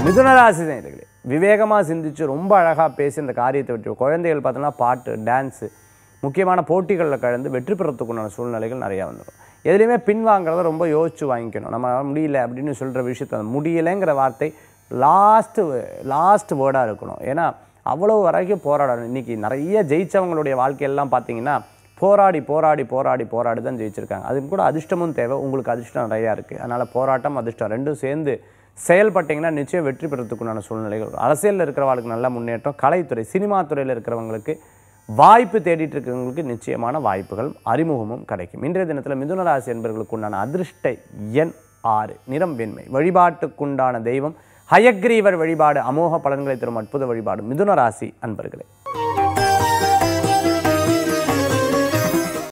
மிதுனராசி நேயர்களே, விவேகமாக சிந்திச்சு ரொம்ப அழகாக பேசி இந்த காரியத்தை வெற்றி. குழந்தைகள் பார்த்தோன்னா பாட்டு, டான்ஸு, முக்கியமான போட்டிகளில் கலந்து வெற்றி பெறத்துக்குண்டான சூழ்நிலைகள் நிறையா வந்துடும். எதுலேயுமே பின்வாங்கிறத ரொம்ப யோசித்து வாங்கிக்கணும். நம்மளால் முடியல அப்படின்னு சொல்கிற விஷயத்த முடியலைங்கிற வார்த்தை லாஸ்ட் வேர்டாக இருக்கணும். ஏன்னா அவ்வளோ வரைக்கும் போராடணும். இன்றைக்கி நிறைய ஜெயித்தவங்களுடைய வாழ்க்கையெல்லாம் பார்த்தீங்கன்னா போராடி போராடி போராடி போராடி தான் ஜெயிச்சிருக்காங்க. அதுக்கு கூட அதிர்ஷ்டமும் தேவை. உங்களுக்கு அதிர்ஷ்டம் நிறையா இருக்குது. அதனால் போராட்டம் அதிர்ஷ்டம் ரெண்டும் சேர்ந்து செயல்பட்டிங்கன்னா நிச்சயம் வெற்றி பெறத்துக்குண்டான சூழ்நிலைகள். அரசியலில் இருக்கிறவங்களுக்கு நல்ல முன்னேற்றம். கலைத்துறை, சினிமா துறையில் இருக்கிறவங்களுக்கு வாய்ப்பு தேடிட்டு இருக்கிறவங்களுக்கு நிச்சயமான வாய்ப்புகள் அறிமுகமும் கிடைக்கும். இன்றைய தினத்தில் மிதுன ராசி என்பவர்களுக்கு உண்டான அதிர்ஷ்ட எண் 6, நிறம் வெண்மை. வழிபாட்டுக்குண்டான தெய்வம் ஹயக்ரீவர் வழிபாடு அமோக பலன்களை தரும் அற்புத வழிபாடு மிதுன ராசி அன்பர்களே.